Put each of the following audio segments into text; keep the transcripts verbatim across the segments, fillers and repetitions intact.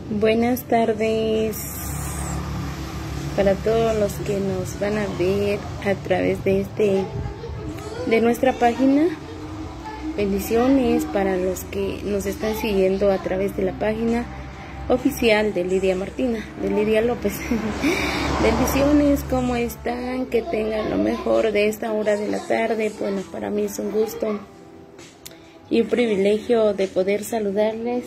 Buenas tardes para todos los que nos van a ver a través de este de nuestra página. Bendiciones para los que nos están siguiendo a través de la página oficial de Lidia Martina, de Lidia López. Bendiciones, ¿cómo están? Que tengan lo mejor de esta hora de la tarde. Bueno, para mí es un gusto y un privilegio de poder saludarles.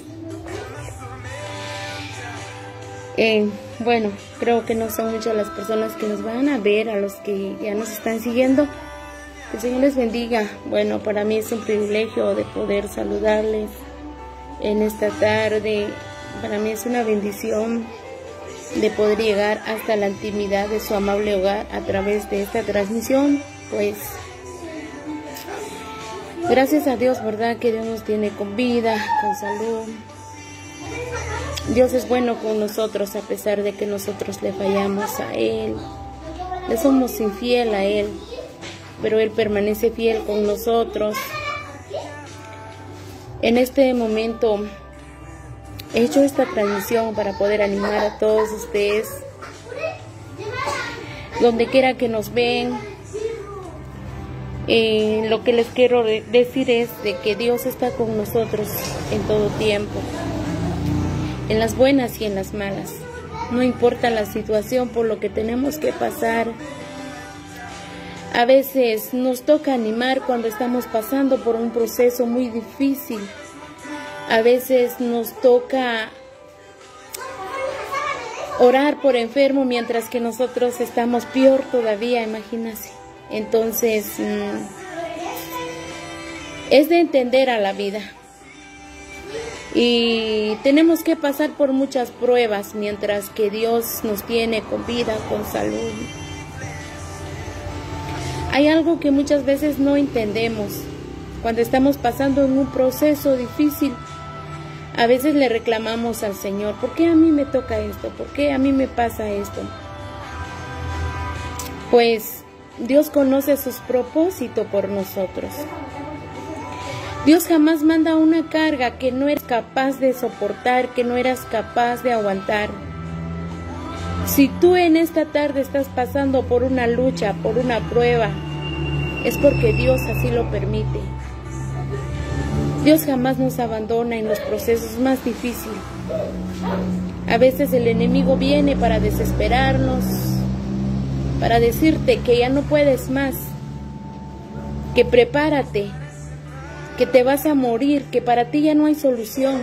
Eh, bueno, creo que no son muchas las personas que nos van a ver, a los que ya nos están siguiendo. Que el Señor les bendiga. Bueno, para mí es un privilegio de poder saludarles en esta tarde. Para mí es una bendición de poder llegar hasta la intimidad de su amable hogar a través de esta transmisión. Pues, gracias a Dios, ¿verdad? Que Dios nos tiene con vida, con salud. Dios es bueno con nosotros a pesar de que nosotros le fallamos a Él. Le somos infiel a Él, pero Él permanece fiel con nosotros. En este momento he hecho esta transmisión para poder animar a todos ustedes, donde quiera que nos ven. Eh, lo que les quiero decir es de que Dios está con nosotros en todo tiempo, en las buenas y en las malas. No importa la situación por lo que tenemos que pasar. A veces nos toca animar cuando estamos pasando por un proceso muy difícil. A veces nos toca orar por enfermo mientras que nosotros estamos peor todavía, imagínense. Entonces, mmm, es de entender a la vida. Y tenemos que pasar por muchas pruebas mientras que Dios nos tiene con vida, con salud. Hay algo que muchas veces no entendemos. Cuando estamos pasando en un proceso difícil, a veces le reclamamos al Señor: ¿por qué a mí me toca esto? ¿Por qué a mí me pasa esto? Pues Dios conoce sus propósitos por nosotros. Dios jamás manda una carga que no eres capaz de soportar, que no eras capaz de aguantar. Si tú en esta tarde estás pasando por una lucha, por una prueba, es porque Dios así lo permite. Dios jamás nos abandona en los procesos más difíciles. A veces el enemigo viene para desesperarnos, para decirte que ya no puedes más, que prepárate, que te vas a morir, que para ti ya no hay solución.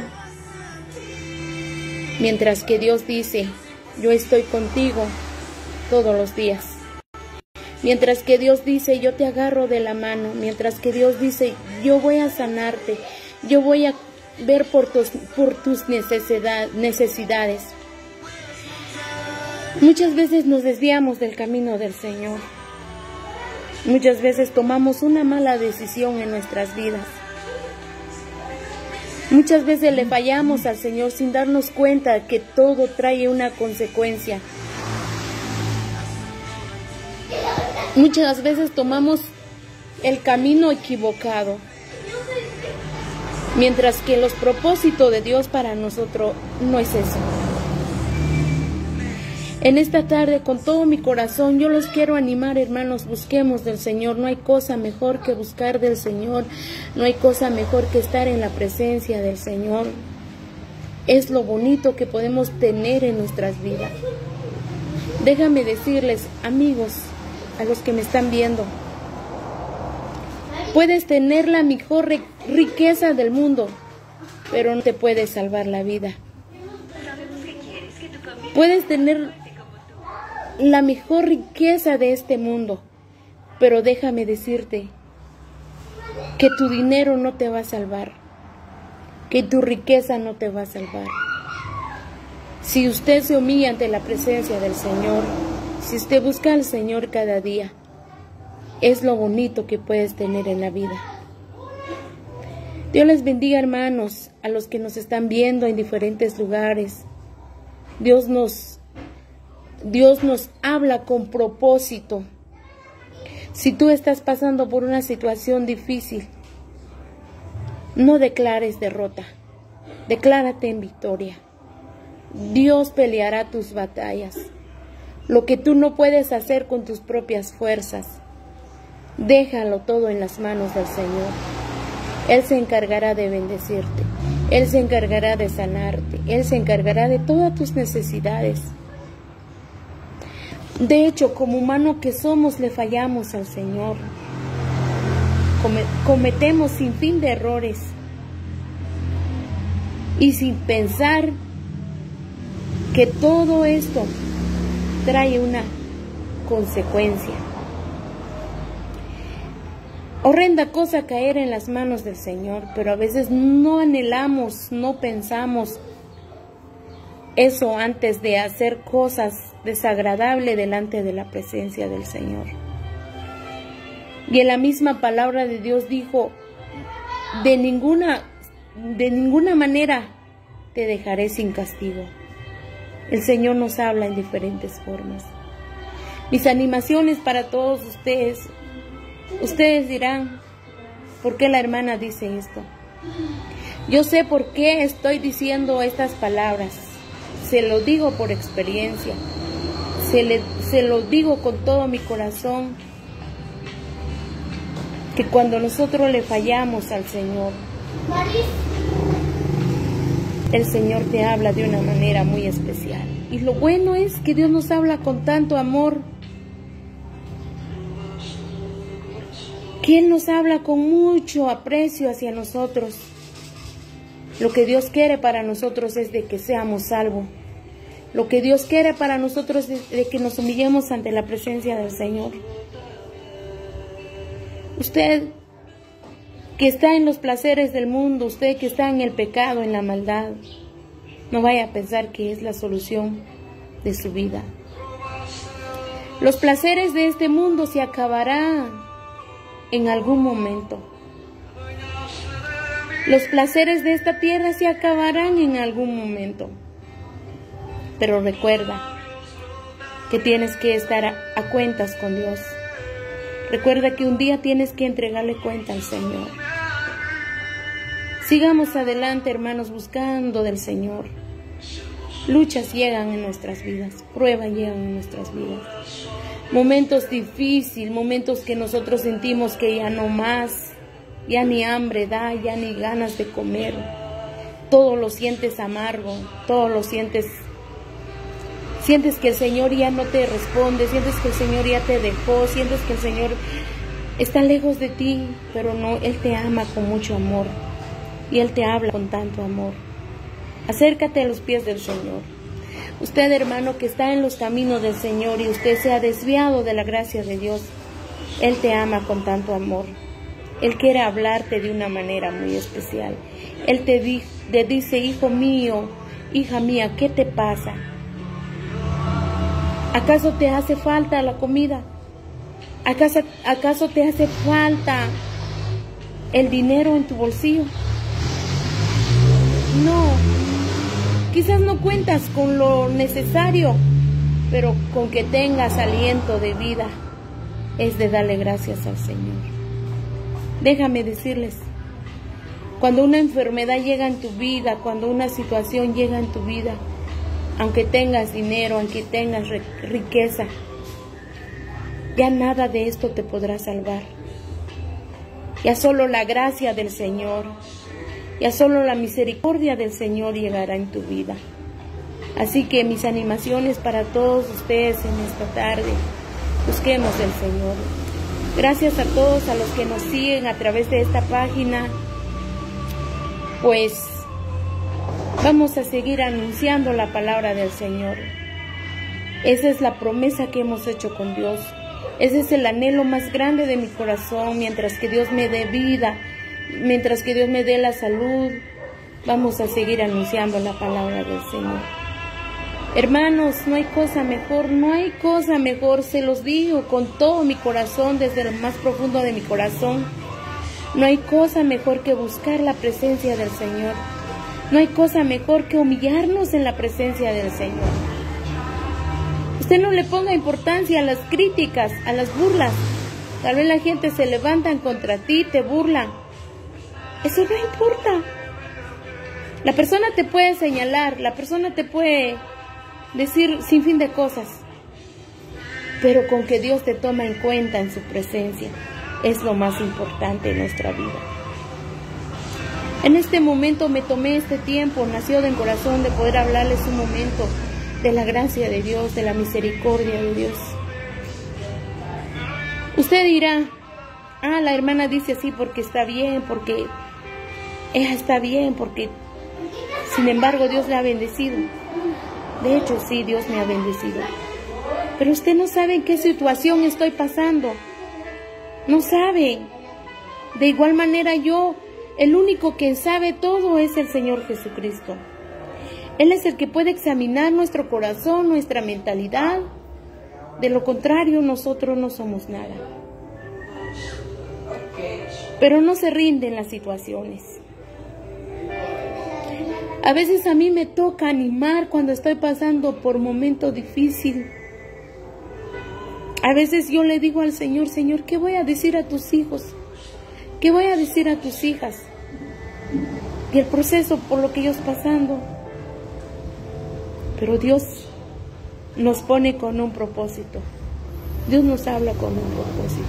Mientras que Dios dice: yo estoy contigo todos los días. Mientras que Dios dice: yo te agarro de la mano. Mientras que Dios dice: yo voy a sanarte. Yo voy a ver por tus, por tus necesidad, necesidades. Muchas veces nos desviamos del camino del Señor. Muchas veces tomamos una mala decisión en nuestras vidas. Muchas veces le fallamos al Señor sin darnos cuenta que todo trae una consecuencia. Muchas veces tomamos el camino equivocado, mientras que los propósitos de Dios para nosotros no es eso. En esta tarde, con todo mi corazón, yo los quiero animar, hermanos. Busquemos del Señor. No hay cosa mejor que buscar del Señor. No hay cosa mejor que estar en la presencia del Señor. Es lo bonito que podemos tener en nuestras vidas. Déjame decirles, amigos, a los que me están viendo, puedes tener la mejor riqueza del mundo, pero no te puedes salvar la vida. Puedes tener la mejor riqueza de este mundo, pero déjame decirte que tu dinero no te va a salvar, que tu riqueza no te va a salvar. Si usted se humilla ante la presencia del Señor, si usted busca al Señor cada día, es lo bonito que puedes tener en la vida. Dios les bendiga, hermanos, a los que nos están viendo en diferentes lugares. Dios nos Dios nos habla con propósito. Si tú estás pasando por una situación difícil, no declares derrota. Declárate en victoria. Dios peleará tus batallas. Lo que tú no puedes hacer con tus propias fuerzas, déjalo todo en las manos del Señor. Él se encargará de bendecirte. Él se encargará de sanarte. Él se encargará de todas tus necesidades. De hecho, como humano que somos, le fallamos al Señor. Cometemos sin fin de errores. Y sin pensar que todo esto trae una consecuencia. Horrenda cosa caer en las manos del Señor, pero a veces no anhelamos, no pensamos eso antes de hacer cosas desagradables delante de la presencia del Señor. Y en la misma palabra de Dios dijo, de ninguna, de ninguna manera te dejaré sin castigo. El Señor nos habla en diferentes formas. Mis animaciones para todos ustedes. Ustedes dirán, ¿por qué la hermana dice esto? Yo sé por qué estoy diciendo estas palabras. Se lo digo por experiencia. Se, le, se lo digo con todo mi corazón. Que cuando nosotros le fallamos al Señor, el Señor te habla de una manera muy especial. Y lo bueno es que Dios nos habla con tanto amor, que Él nos habla con mucho aprecio hacia nosotros. Lo que Dios quiere para nosotros es de que seamos salvos. Lo que Dios quiere para nosotros es de que nos humillemos ante la presencia del Señor. Usted que está en los placeres del mundo, usted que está en el pecado, en la maldad, no vaya a pensar que es la solución de su vida. Los placeres de este mundo se acabarán en algún momento. Los placeres de esta tierra se acabarán en algún momento. Pero recuerda que tienes que estar a, a cuentas con Dios. Recuerda que un día tienes que entregarle cuenta al Señor. Sigamos adelante, hermanos, buscando del Señor. Luchas llegan en nuestras vidas, pruebas llegan en nuestras vidas. Momentos difíciles, momentos que nosotros sentimos que ya no más, ya ni hambre da, ya ni ganas de comer. Todo lo sientes amargo, todo lo sientes, sientes que el Señor ya no te responde, sientes que el Señor ya te dejó, sientes que el Señor está lejos de ti, pero no, Él te ama con mucho amor y Él te habla con tanto amor. Acércate a los pies del Señor. Usted, hermano, que está en los caminos del Señor y usted se ha desviado de la gracia de Dios, Él te ama con tanto amor. Él quiere hablarte de una manera muy especial. Él te, di, te dice, hijo mío, hija mía, ¿qué te pasa? ¿Acaso te hace falta la comida? ¿Acaso, acaso te hace falta el dinero en tu bolsillo? No. Quizás no cuentas con lo necesario, pero con que tengas aliento de vida es de darle gracias al Señor. Déjame decirles, cuando una enfermedad llega en tu vida, cuando una situación llega en tu vida, aunque tengas dinero, aunque tengas riqueza, ya nada de esto te podrá salvar. Ya solo la gracia del Señor, ya solo la misericordia del Señor llegará en tu vida. Así que mis animaciones para todos ustedes en esta tarde, busquemos al Señor. Gracias a todos a los que nos siguen a través de esta página. Pues vamos a seguir anunciando la palabra del Señor. Esa es la promesa que hemos hecho con Dios. Ese es el anhelo más grande de mi corazón. Mientras que Dios me dé vida, mientras que Dios me dé la salud, vamos a seguir anunciando la palabra del Señor. Hermanos, no hay cosa mejor, no hay cosa mejor, se los digo con todo mi corazón, desde lo más profundo de mi corazón. No hay cosa mejor que buscar la presencia del Señor. No hay cosa mejor que humillarnos en la presencia del Señor. Usted no le ponga importancia a las críticas, a las burlas. Tal vez la gente se levantan contra ti, te burlan. Eso no importa. La persona te puede señalar, la persona te puede decir sin fin de cosas, pero con que Dios te toma en cuenta en su presencia es lo más importante en nuestra vida. En este momento me tomé este tiempo, nació del corazón de poder hablarles un momento de la gracia de Dios, de la misericordia de Dios. Usted dirá, ah, la hermana dice así porque está bien, porque ella está bien, porque sin embargo Dios la ha bendecido. De hecho, sí, Dios me ha bendecido. Pero usted no sabe en qué situación estoy pasando. No sabe. De igual manera yo, el único que sabe todo es el Señor Jesucristo. Él es el que puede examinar nuestro corazón, nuestra mentalidad. De lo contrario, nosotros no somos nada. Pero no se rinden las situaciones. A veces a mí me toca animar cuando estoy pasando por momento difícil. A veces yo le digo al Señor, Señor, ¿qué voy a decir a tus hijos? ¿Qué voy a decir a tus hijas? Y el proceso por lo que ellos pasando. Pero Dios nos pone con un propósito. Dios nos habla con un propósito.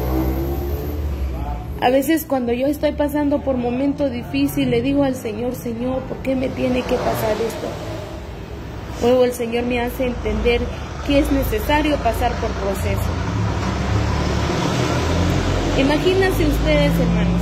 A veces cuando yo estoy pasando por momento difícil, le digo al Señor, Señor, ¿por qué me tiene que pasar esto? Luego el Señor me hace entender que es necesario pasar por proceso. Imagínense ustedes, hermanos,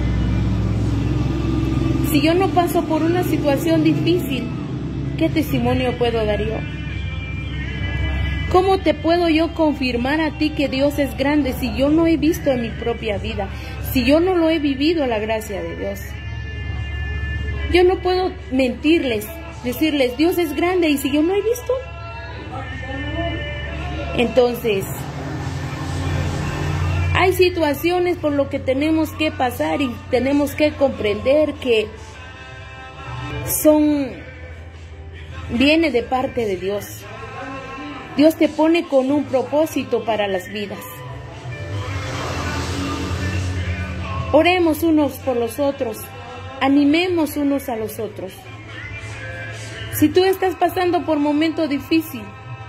si yo no paso por una situación difícil, ¿qué testimonio puedo dar yo? ¿Cómo te puedo yo confirmar a ti que Dios es grande si yo no he visto en mi propia vida? Si yo no lo he vivido la gracia de Dios. Yo no puedo mentirles, decirles Dios es grande y si yo no he visto. Entonces, hay situaciones por lo que tenemos que pasar y tenemos que comprender que son, viene de parte de Dios. Dios te pone con un propósito para las vidas. Oremos unos por los otros, animemos unos a los otros. Si tú estás pasando por un momento difícil,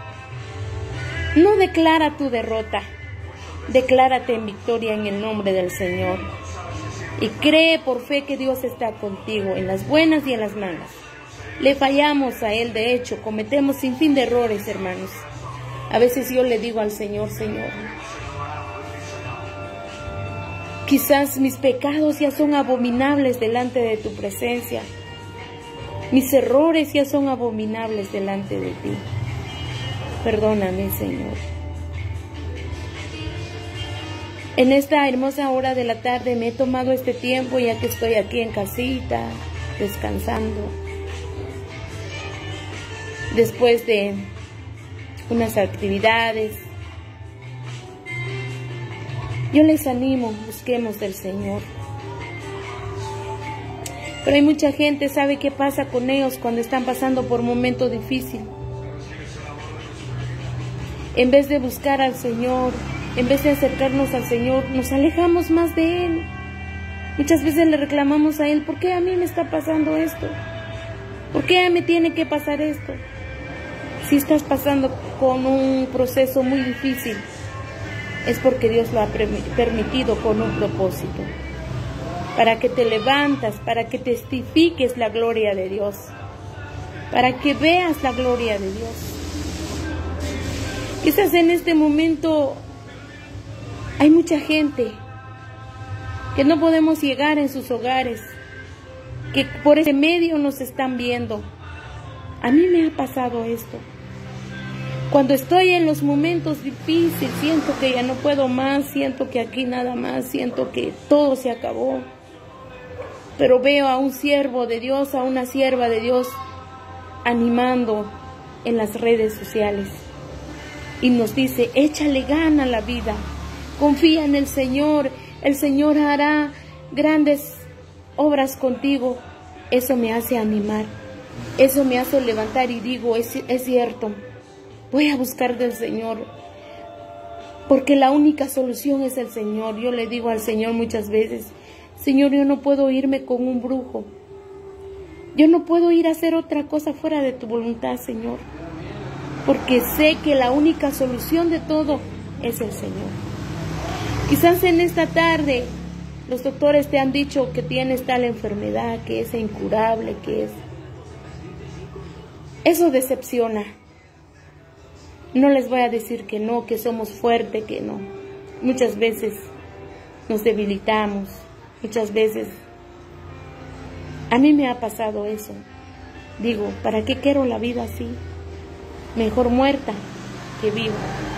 no declara tu derrota, declárate en victoria en el nombre del Señor. Y cree por fe que Dios está contigo en las buenas y en las malas. Le fallamos a Él, de hecho, cometemos sin fin de errores, hermanos. A veces yo le digo al Señor, Señor, quizás mis pecados ya son abominables delante de tu presencia. Mis errores ya son abominables delante de ti. Perdóname, Señor. En esta hermosa hora de la tarde me he tomado este tiempo ya que estoy aquí en casita, descansando. Después de unas actividades. Yo les animo, busquemos del Señor. Pero hay mucha gente, ¿sabe qué pasa con ellos cuando están pasando por un momento difícil? En vez de buscar al Señor, en vez de acercarnos al Señor, nos alejamos más de Él. Muchas veces le reclamamos a Él, ¿por qué a mí me está pasando esto? ¿Por qué me tiene que pasar esto? Si estás pasando con un proceso muy difícil, es porque Dios lo ha permitido con un propósito. Para que te levantas, para que testifiques la gloria de Dios. Para que veas la gloria de Dios. Quizás en este momento hay mucha gente que no podemos llegar en sus hogares, que por ese medio nos están viendo. A mí me ha pasado esto. Cuando estoy en los momentos difíciles, siento que ya no puedo más, siento que aquí nada más, siento que todo se acabó. Pero veo a un siervo de Dios, a una sierva de Dios, animando en las redes sociales. Y nos dice, échale gana a la vida, confía en el Señor, el Señor hará grandes obras contigo. Eso me hace animar, eso me hace levantar y digo, es, es cierto. Voy a buscar del Señor, porque la única solución es el Señor. Yo le digo al Señor muchas veces, Señor, yo no puedo irme con un brujo. Yo no puedo ir a hacer otra cosa fuera de tu voluntad, Señor, porque sé que la única solución de todo es el Señor. Quizás en esta tarde los doctores te han dicho que tienes tal enfermedad, que es incurable, que es... Eso decepciona. No les voy a decir que no, que somos fuertes, que no. Muchas veces nos debilitamos, muchas veces... A mí me ha pasado eso. Digo, ¿para qué quiero la vida así? Mejor muerta que viva.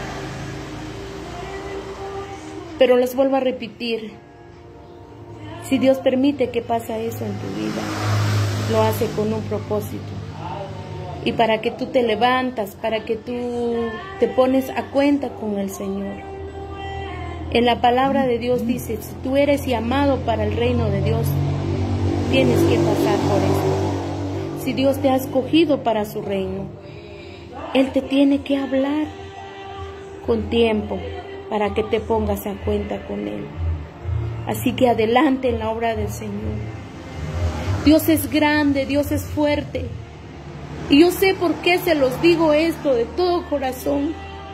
Pero les vuelvo a repetir, si Dios permite que pase eso en tu vida, lo hace con un propósito. Y para que tú te levantas, para que tú te pones a cuenta con el Señor. En la palabra de Dios dice, si tú eres llamado para el reino de Dios, tienes que pasar por esto. Si Dios te ha escogido para su reino, Él te tiene que hablar con tiempo para que te pongas a cuenta con Él. Así que adelante en la obra del Señor. Dios es grande, Dios es fuerte. Y yo sé por qué se los digo esto de todo corazón,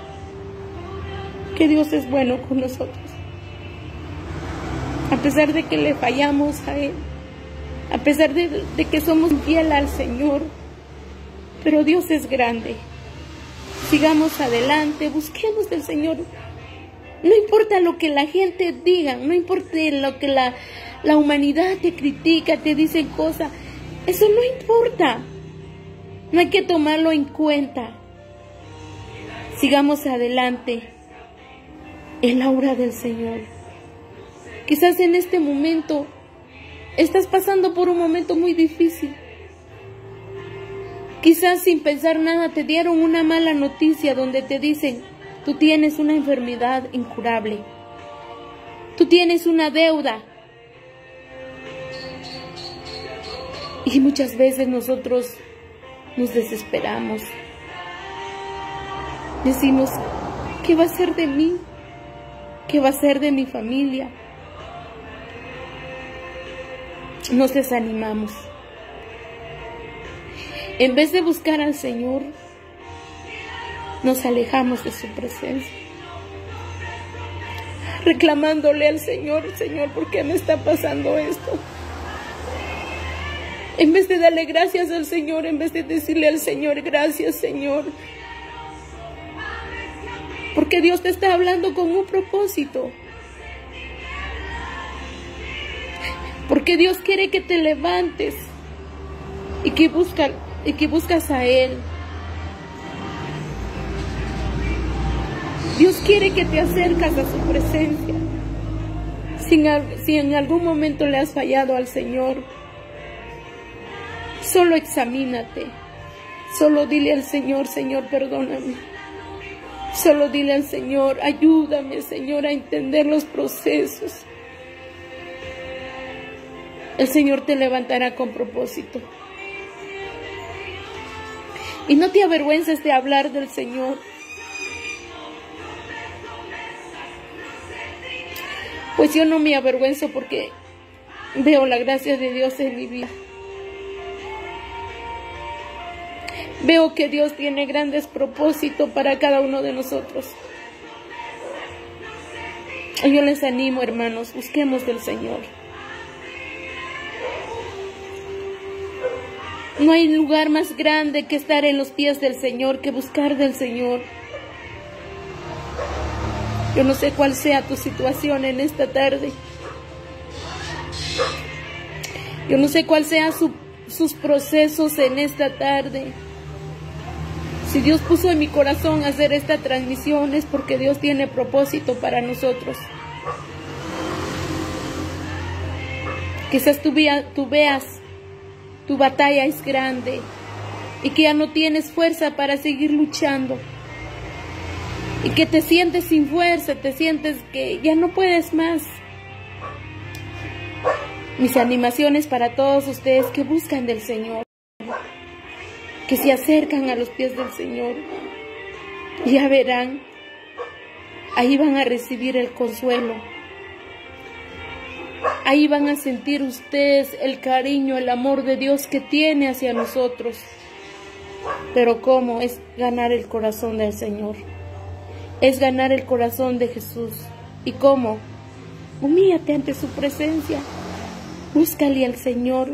que Dios es bueno con nosotros. A pesar de que le fallamos a Él, a pesar de, de que somos fieles al Señor, pero Dios es grande. Sigamos adelante, busquemos del Señor. No importa lo que la gente diga, no importa lo que la, la humanidad te critica, te dice cosas, eso no importa. No hay que tomarlo en cuenta. Sigamos adelante en la obra del Señor. Quizás en este momento estás pasando por un momento muy difícil. Quizás sin pensar nada te dieron una mala noticia donde te dicen, tú tienes una enfermedad incurable. Tú tienes una deuda. Y muchas veces nosotros nos desesperamos. Decimos, ¿qué va a ser de mí? ¿Qué va a ser de mi familia? Nos desanimamos. En vez de buscar al Señor, nos alejamos de su presencia, reclamándole al Señor, Señor, ¿por qué me está pasando esto? En vez de darle gracias al Señor, en vez de decirle al Señor, gracias, Señor, porque Dios te está hablando con un propósito. Porque Dios quiere que te levantes y que, busca, y que buscas a Él. Dios quiere que te acercas a su presencia. Si en, si en algún momento le has fallado al Señor, solo examínate. Solo dile al Señor, Señor, perdóname. Solo dile al Señor, ayúdame, Señor, a entender los procesos. El Señor te levantará con propósito. Y no te avergüences de hablar del Señor. Pues yo no me avergüenzo porque veo la gracia de Dios en mi vida. Veo que Dios tiene grandes propósitos para cada uno de nosotros. Y yo les animo, hermanos, busquemos del Señor. No hay lugar más grande que estar en los pies del Señor, que buscar del Señor. Yo no sé cuál sea tu situación en esta tarde. Yo no sé cuál sea su, sus procesos en esta tarde. Si Dios puso en mi corazón hacer esta transmisión es porque Dios tiene propósito para nosotros. Quizás tú, vea, tú veas tu batalla es grande y que ya no tienes fuerza para seguir luchando. Y que te sientes sin fuerza, te sientes que ya no puedes más. Mis animaciones para todos ustedes que buscan del Señor, que se acercan a los pies del Señor, ya verán, ahí van a recibir el consuelo. Ahí van a sentir ustedes el cariño, el amor de Dios que tiene hacia nosotros. Pero ¿cómo? Es ganar el corazón del Señor. Es ganar el corazón de Jesús. ¿Y cómo? Humíllate ante su presencia. Búscale al Señor.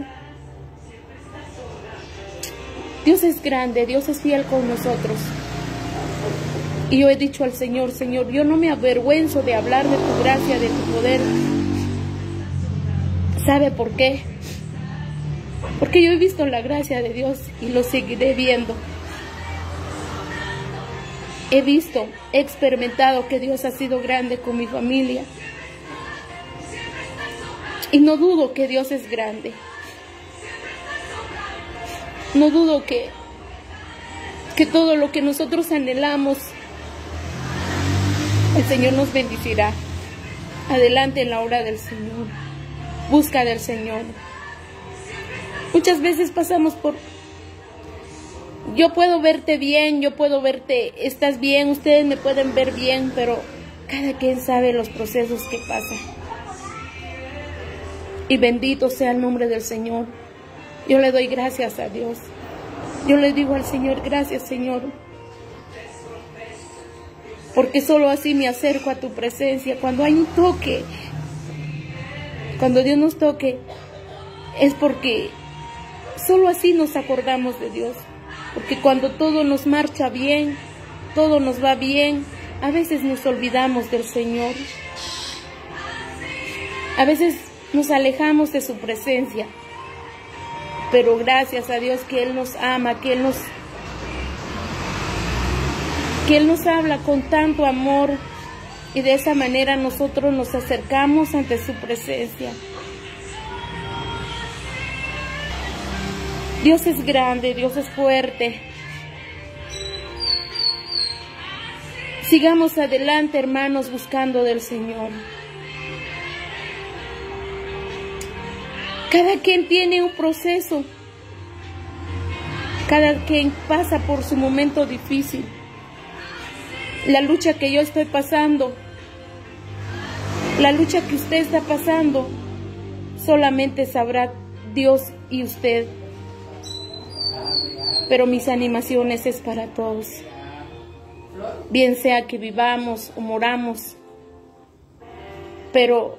Dios es grande, Dios es fiel con nosotros. Y yo he dicho al Señor, Señor, yo no me avergüenzo de hablar de tu gracia, de tu poder. ¿Sabe por qué? Porque yo he visto la gracia de Dios y lo seguiré viendo. He visto, he experimentado que Dios ha sido grande con mi familia. Y no dudo que Dios es grande. No dudo que, que todo lo que nosotros anhelamos, el Señor nos bendecirá. Adelante en la obra del Señor. Busca del Señor. Muchas veces pasamos por... Yo puedo verte bien, yo puedo verte, estás bien, ustedes me pueden ver bien, pero cada quien sabe los procesos que pasan. Y bendito sea el nombre del Señor. Yo le doy gracias a Dios. Yo le digo al Señor, gracias Señor. Porque solo así me acerco a tu presencia. Cuando hay un toque, cuando Dios nos toque, es porque solo así nos acordamos de Dios. Porque cuando todo nos marcha bien, todo nos va bien, a veces nos olvidamos del Señor. A veces nos alejamos de su presencia. Pero gracias a Dios que Él nos ama, que Él nos, que Él nos habla con tanto amor. Y de esa manera nosotros nos acercamos ante su presencia. Dios es grande, Dios es fuerte. Sigamos adelante, hermanos, buscando del Señor. Cada quien tiene un proceso. Cada quien pasa por su momento difícil. La lucha que yo estoy pasando, la lucha que usted está pasando, solamente sabrá Dios y usted. Pero mis animaciones es para todos. Bien sea que vivamos o moramos. Pero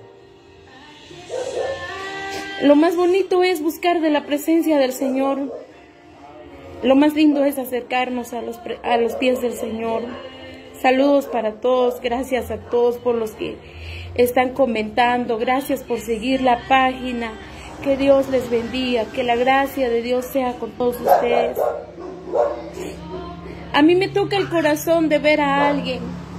lo más bonito es buscar de la presencia del Señor. Lo más lindo es acercarnos a los, a los pies del Señor. Saludos para todos. Gracias a todos por los que están comentando. Gracias por seguir la página. Que Dios les bendiga, que la gracia de Dios sea con todos ustedes. A mí me toca el corazón de ver a alguien.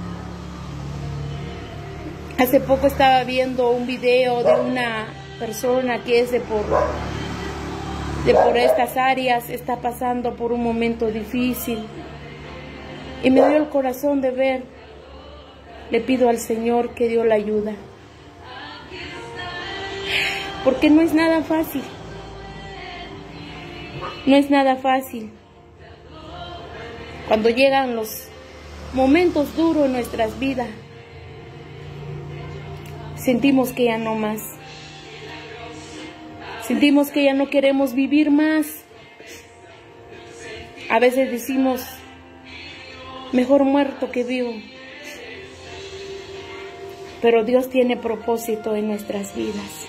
Hace poco estaba viendo un video de una persona que es de por, de por estas áreas, está pasando por un momento difícil. Y me dio el corazón de ver. Le pido al Señor que Dios la ayuda. Porque no es nada fácil. No es nada fácil. Cuando llegan los momentos duros en nuestras vidas, sentimos que ya no más. Sentimos que ya no queremos vivir más. A veces decimos, mejor muerto que vivo. Pero Dios tiene propósito en nuestras vidas.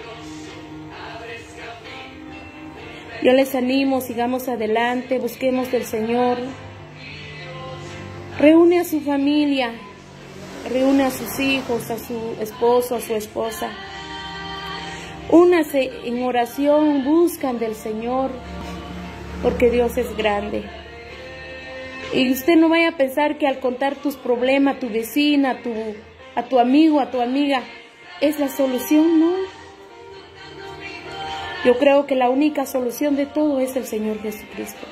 Yo les animo, sigamos adelante, busquemos del Señor. Reúne a su familia, reúne a sus hijos, a su esposo, a su esposa. Únase en oración, buscan del Señor, porque Dios es grande. Y usted no vaya a pensar que al contar tus problemas a tu vecina, a tu, a tu amigo, a tu amiga, es la solución, no. Yo creo que la única solución de todo es el Señor Jesucristo.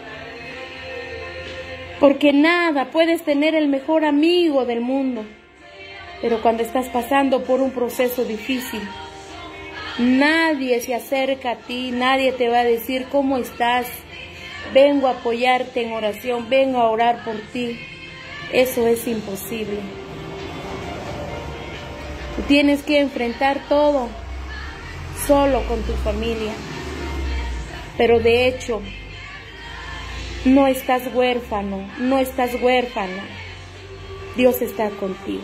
Porque nada, puedes tener el mejor amigo del mundo, pero cuando estás pasando por un proceso difícil, nadie se acerca a ti, nadie te va a decir cómo estás, vengo a apoyarte en oración, vengo a orar por ti. Eso es imposible. Tú tienes que enfrentar todo solo con tu familia, pero de hecho no estás huérfano, no estás huérfana. Dios está contigo.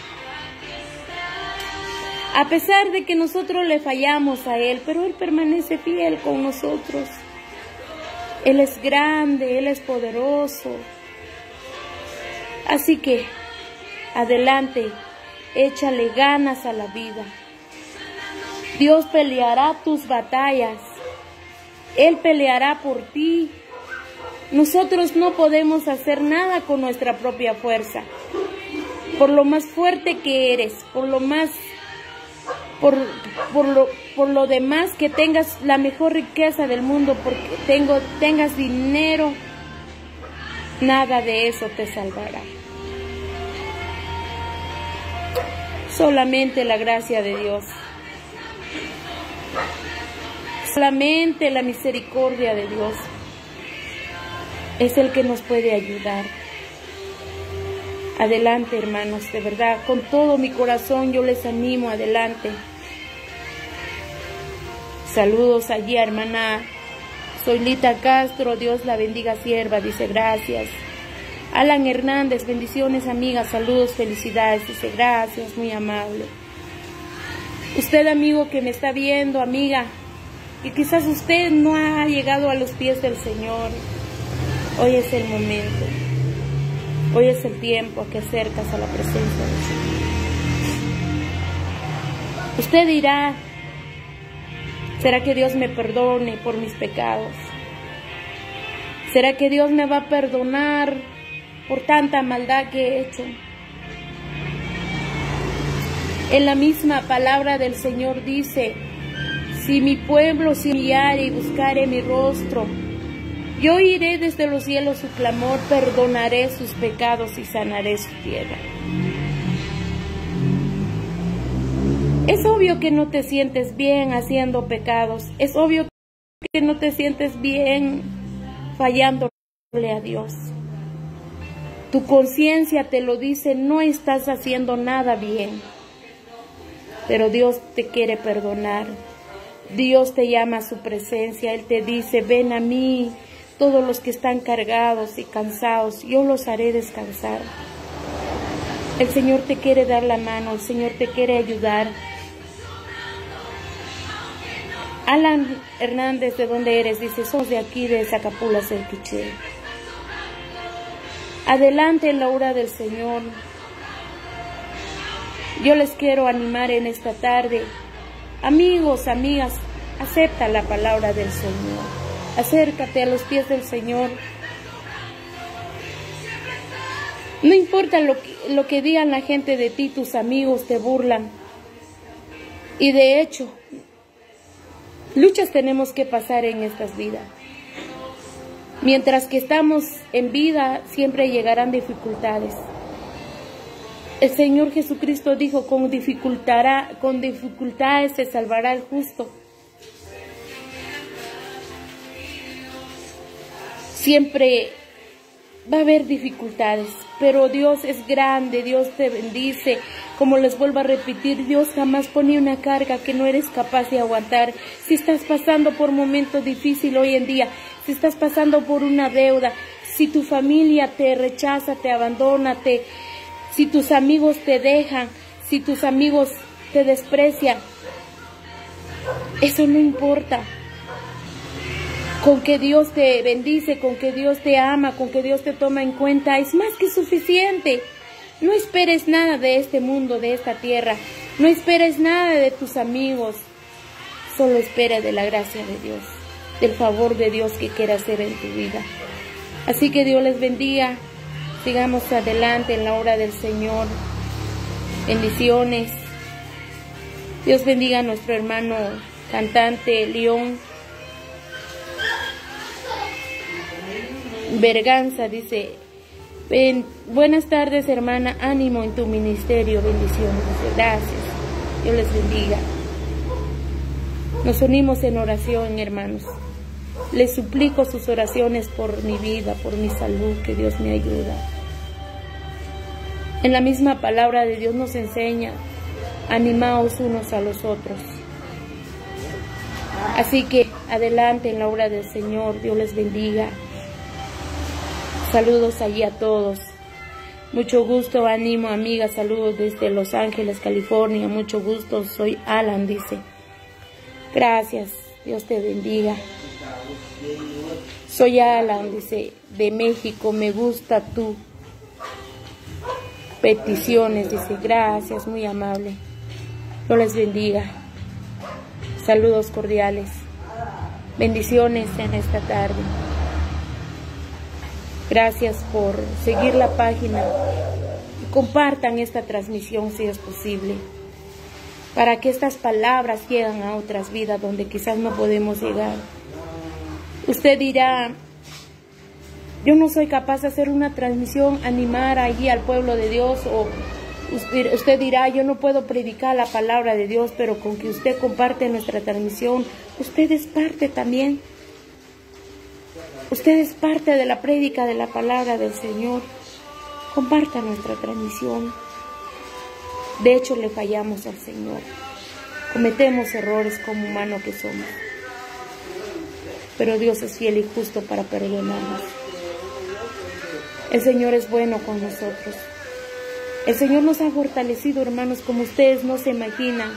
A pesar de que nosotros le fallamos a Él, pero Él permanece fiel con nosotros. Él es grande, Él es poderoso. Así que, adelante, échale ganas a la vida. Dios peleará tus batallas. Él peleará por ti. Nosotros no podemos hacer nada con nuestra propia fuerza. Por lo más fuerte que eres, por lo más, por, por lo, por lo demás que tengas la mejor riqueza del mundo, porque tengo, tengas dinero, nada de eso te salvará. Solamente la gracia de Dios. Solamente la misericordia de Dios es el que nos puede ayudar. Adelante, hermanos, de verdad, con todo mi corazón yo les animo, adelante. Saludos allí, hermana Soylita Castro, Dios la bendiga, sierva, dice gracias. Alan Hernández, bendiciones, amiga, saludos, felicidades, dice gracias, muy amable. Usted, amigo que me está viendo, amiga, y quizás usted no ha llegado a los pies del Señor, hoy es el momento, hoy es el tiempo que acercas a la presencia del Señor. Usted dirá, ¿será que Dios me perdone por mis pecados? ¿Será que Dios me va a perdonar por tanta maldad que he hecho? En la misma palabra del Señor dice, si mi pueblo se humillare y buscare mi rostro, yo iré desde los cielos su clamor, perdonaré sus pecados y sanaré su tierra. Es obvio que no te sientes bien haciendo pecados, es obvio que no te sientes bien fallándole a Dios. Tu conciencia te lo dice, no estás haciendo nada bien, pero Dios te quiere perdonar. Dios te llama a su presencia, Él te dice, ven a mí, todos los que están cargados y cansados, yo los haré descansar. El Señor te quiere dar la mano, el Señor te quiere ayudar. Alan Hernández, ¿de dónde eres? Dice, somos de aquí, de Zacapula, Selquiché. Adelante en la obra del Señor. Yo les quiero animar en esta tarde. Amigos, amigas, acepta la palabra del Señor. Acércate a los pies del Señor. No importa lo que, lo que digan la gente de ti, tus amigos te burlan. Y de hecho, luchas tenemos que pasar en estas vidas. Mientras que estamos en vida, siempre llegarán dificultades. El Señor Jesucristo dijo, con, dificultará, con dificultades se salvará el justo. Siempre va a haber dificultades, pero Dios es grande, Dios te bendice. Como les vuelvo a repetir, Dios jamás pone una carga que no eres capaz de aguantar. Si estás pasando por momentos difíciles hoy en día, si estás pasando por una deuda, si tu familia te rechaza, te abandona, te... si tus amigos te dejan, si tus amigos te desprecian, eso no importa. Con que Dios te bendice, con que Dios te ama, con que Dios te toma en cuenta, es más que suficiente. No esperes nada de este mundo, de esta tierra. No esperes nada de tus amigos. Solo espera de la gracia de Dios, del favor de Dios que quiere hacer en tu vida. Así que Dios les bendiga. Sigamos adelante en la obra del Señor. Bendiciones. Dios bendiga a nuestro hermano cantante León Berganza. Dice, ben, buenas tardes, hermana, ánimo en tu ministerio, bendiciones. Dice, gracias. Dios les bendiga. Nos unimos en oración, hermanos. Les suplico sus oraciones por mi vida, por mi salud, que Dios me ayuda. En la misma palabra de Dios nos enseña, animaos unos a los otros. Así que adelante en la obra del Señor. Dios les bendiga. Saludos allí a todos. Mucho gusto, ánimo, amiga. Saludos desde Los Ángeles, California. Mucho gusto. Soy Alan, dice. Gracias. Dios te bendiga. Soy Alan, dice, de México. Me gusta tu peticiones, dice. Gracias, muy amable. Dios les bendiga. Saludos cordiales. Bendiciones en esta tarde. Gracias por seguir la página. Compartan esta transmisión si es posible, para que estas palabras lleguen a otras vidas donde quizás no podemos llegar. Usted dirá, yo no soy capaz de hacer una transmisión, animar allí al pueblo de Dios, o usted, usted dirá, yo no puedo predicar la palabra de Dios, pero con que usted comparte nuestra transmisión, usted es parte también. Usted es parte de la prédica de la palabra del Señor. Comparta nuestra transmisión. De hecho, le fallamos al Señor. Cometemos errores como humanos que somos. Pero Dios es fiel y justo para perdonarnos. El Señor es bueno con nosotros. El Señor nos ha fortalecido, hermanos, como ustedes no se imaginan.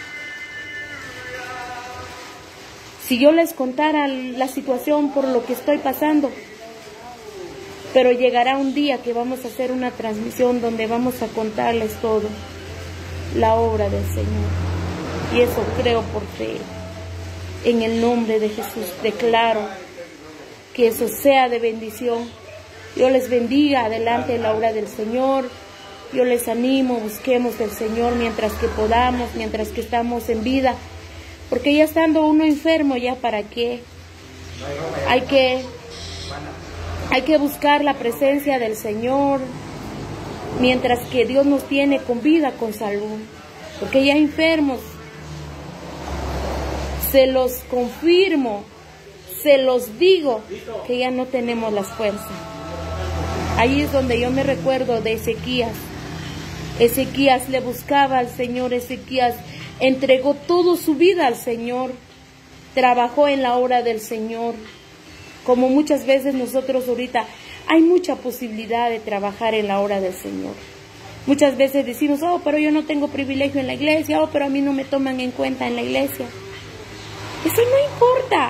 Si yo les contara la situación por lo que estoy pasando, pero llegará un día que vamos a hacer una transmisión donde vamos a contarles todo, la obra del Señor. Y eso creo por fe. En el nombre de Jesús declaro que eso sea de bendición. Dios les bendiga. Adelante en la obra del Señor. Yo les animo, busquemos del Señor mientras que podamos, mientras que estamos en vida. Porque ya estando uno enfermo, ya para qué. Hay que, hay que buscar la presencia del Señor mientras que Dios nos tiene con vida, con salud. Porque ya enfermos, se los confirmo, se los digo, que ya no tenemos las fuerzas. Ahí es donde yo me recuerdo de Ezequías. Ezequías le buscaba al Señor, Ezequías entregó toda su vida al Señor, trabajó en la obra del Señor. Como muchas veces nosotros ahorita, hay mucha posibilidad de trabajar en la obra del Señor. Muchas veces decimos, oh, pero yo no tengo privilegio en la iglesia, oh, pero a mí no me toman en cuenta en la iglesia. Eso no importa.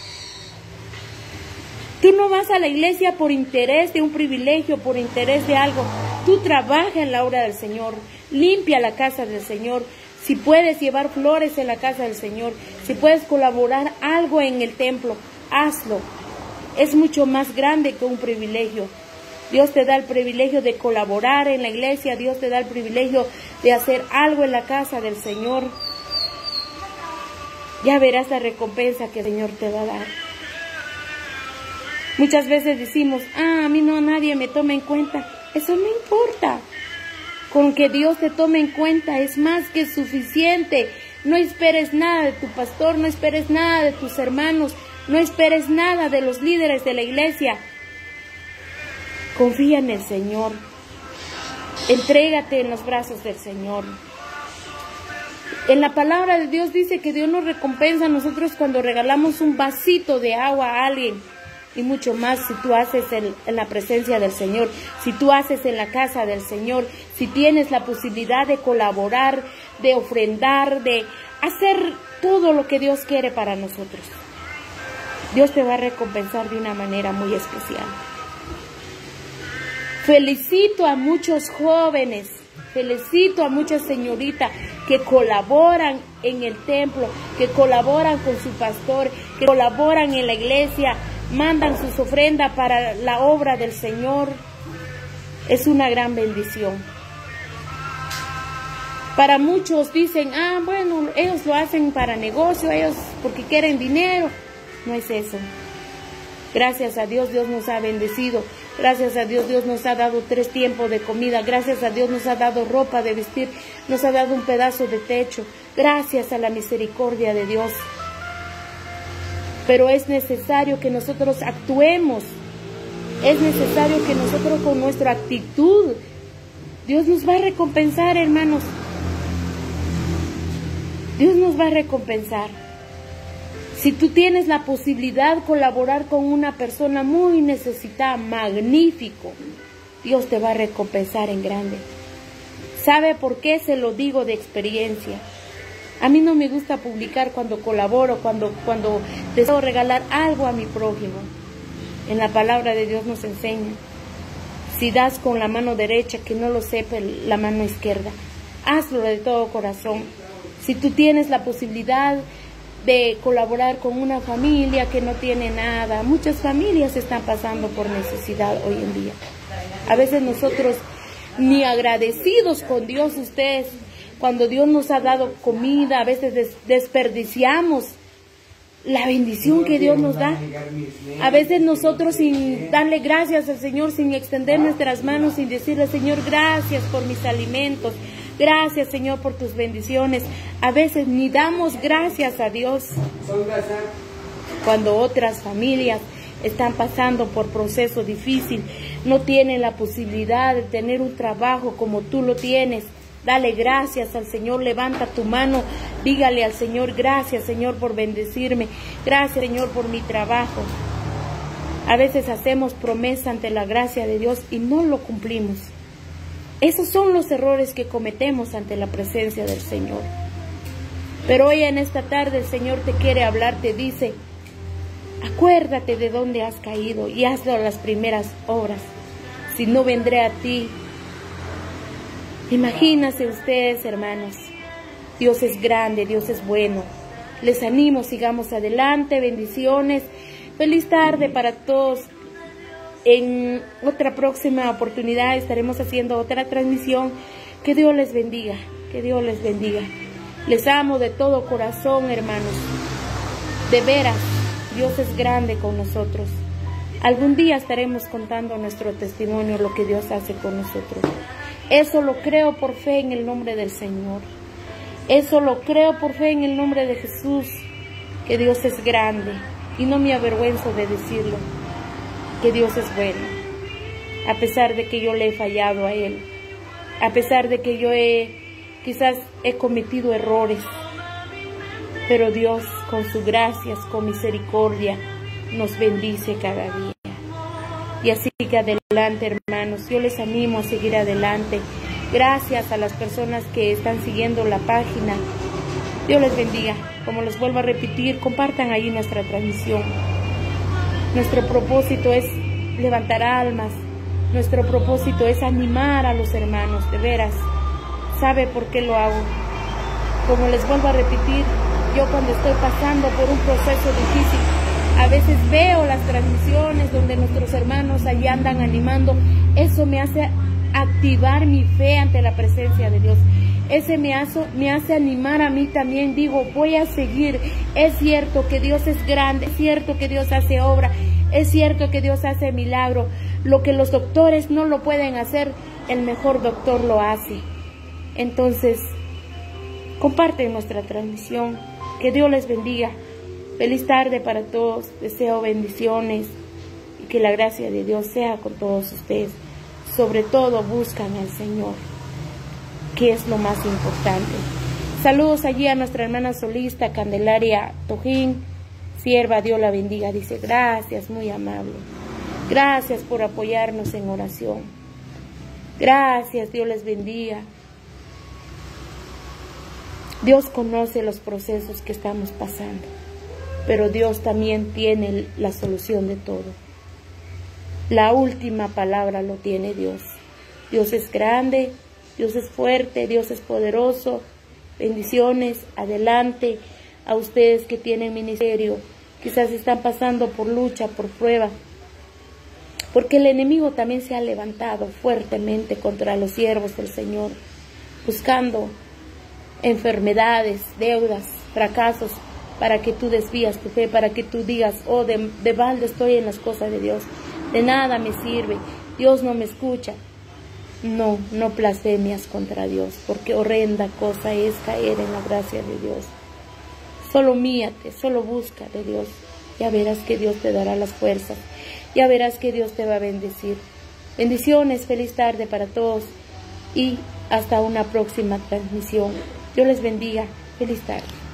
Tú no vas a la iglesia por interés de un privilegio, por interés de algo. Tú trabaja en la obra del Señor, limpia la casa del Señor. Si puedes llevar flores en la casa del Señor, si puedes colaborar algo en el templo, hazlo. Es mucho más grande que un privilegio. Dios te da el privilegio de colaborar en la iglesia, Dios te da el privilegio de hacer algo en la casa del Señor. Ya verás la recompensa que el Señor te va a dar. Muchas veces decimos, ah, a mí no, nadie me toma en cuenta. Eso no importa. Con que Dios te tome en cuenta es más que suficiente. No esperes nada de tu pastor, no esperes nada de tus hermanos, no esperes nada de los líderes de la iglesia. Confía en el Señor. Entrégate en los brazos del Señor. En la palabra de Dios dice que Dios nos recompensa a nosotros cuando regalamos un vasito de agua a alguien. Y mucho más si tú haces en, en la presencia del Señor, si tú haces en la casa del Señor, si tienes la posibilidad de colaborar, de ofrendar, de hacer todo lo que Dios quiere para nosotros. Dios te va a recompensar de una manera muy especial. Felicito a muchos jóvenes, felicito a muchas señoritas que colaboran en el templo, que colaboran con su pastor, que colaboran en la iglesia, mandan sus ofrendas para la obra del Señor. Es una gran bendición. Para muchos dicen, ah, bueno, ellos lo hacen para negocio, ellos porque quieren dinero. No es eso. Gracias a Dios, Dios nos ha bendecido. Gracias a Dios, Dios nos ha dado tres tiempos de comida. Gracias a Dios nos ha dado ropa de vestir. Nos ha dado un pedazo de techo. Gracias a la misericordia de Dios. Pero es necesario que nosotros actuemos. Es necesario que nosotros con nuestra actitud, Dios nos va a recompensar, hermanos. Dios nos va a recompensar. Si tú tienes la posibilidad de colaborar con una persona muy necesitada, magnífico, Dios te va a recompensar en grande. ¿Sabe por qué? Se lo digo de experiencia. A mí no me gusta publicar cuando colaboro, cuando, cuando deseo regalar algo a mi prójimo. En la palabra de Dios nos enseña, si das con la mano derecha, que no lo sepa la mano izquierda. Hazlo de todo corazón. Si tú tienes la posibilidad de colaborar con una familia que no tiene nada, muchas familias están pasando por necesidad hoy en día. A veces nosotros ni agradecidos con Dios, ustedes, cuando Dios nos ha dado comida, a veces des desperdiciamos la bendición que Dios nos da. A veces nosotros sin darle gracias al Señor, sin extender nuestras manos, sin decirle, Señor, gracias por mis alimentos, gracias, Señor, por tus bendiciones. A veces ni damos gracias a Dios. Cuando otras familias están pasando por proceso difícil, no tienen la posibilidad de tener un trabajo como tú lo tienes, dale gracias al Señor, levanta tu mano, dígale al Señor, gracias, Señor, por bendecirme, gracias, Señor, por mi trabajo. A veces hacemos promesa ante la gracia de Dios y no lo cumplimos. Esos son los errores que cometemos ante la presencia del Señor. Pero hoy en esta tarde el Señor te quiere hablar, te dice, acuérdate de dónde has caído y hazlo las primeras obras. Si no, vendré a ti. Imagínense ustedes, hermanos, Dios es grande, Dios es bueno. Les animo, sigamos adelante, bendiciones. Feliz tarde para todos. En otra próxima oportunidad estaremos haciendo otra transmisión. Que Dios les bendiga, que Dios les bendiga. Les amo de todo corazón, hermanos. De veras, Dios es grande con nosotros. Algún día estaremos contando nuestro testimonio, lo que Dios hace con nosotros. Eso lo creo por fe en el nombre del Señor. Eso lo creo por fe en el nombre de Jesús, que Dios es grande. Y no me avergüenzo de decirlo, que Dios es bueno. A pesar de que yo le he fallado a Él, a pesar de que yo he, quizás he cometido errores, pero Dios con sus gracias, con misericordia, nos bendice cada día. Y así que adelante, hermanos, yo les animo a seguir adelante. Gracias a las personas que están siguiendo la página. Dios les bendiga. Como les vuelvo a repetir, compartan ahí nuestra transmisión. Nuestro propósito es levantar almas. Nuestro propósito es animar a los hermanos, de veras. ¿Sabe por qué lo hago? Como les vuelvo a repetir, yo cuando estoy pasando por un proceso difícil, a veces veo las transmisiones donde nuestros hermanos allí andan animando. Eso me hace activar mi fe ante la presencia de Dios. Ese me hace, me hace animar a mí también. Digo, voy a seguir. Es cierto que Dios es grande, es cierto que Dios hace obra, es cierto que Dios hace milagro. Lo que los doctores no lo pueden hacer, el mejor doctor lo hace. Entonces, comparten nuestra transmisión. Que Dios les bendiga. Feliz tarde para todos. Deseo bendiciones y que la gracia de Dios sea con todos ustedes. Sobre todo, buscan al Señor, que es lo más importante. Saludos allí a nuestra hermana solista Candelaria Tojín. Sierva, Dios la bendiga. Dice, gracias, muy amable. Gracias por apoyarnos en oración. Gracias, Dios les bendiga. Dios conoce los procesos que estamos pasando, pero Dios también tiene la solución de todo. La última palabra lo tiene Dios. Dios es grande, Dios es fuerte, Dios es poderoso. Bendiciones, adelante. A ustedes que tienen ministerio, quizás están pasando por lucha, por prueba, porque el enemigo también se ha levantado fuertemente contra los siervos del Señor, buscando enfermedades, deudas, fracasos, para que tú desvías tu fe, para que tú digas, oh, de, de balde estoy en las cosas de Dios, de nada me sirve, Dios no me escucha. No, no blasfemias contra Dios, porque horrenda cosa es caer en la gracia de Dios. Solo míate, solo busca de Dios, ya verás que Dios te dará las fuerzas, ya verás que Dios te va a bendecir. Bendiciones, feliz tarde para todos y hasta una próxima transmisión. Dios les bendiga, feliz tarde.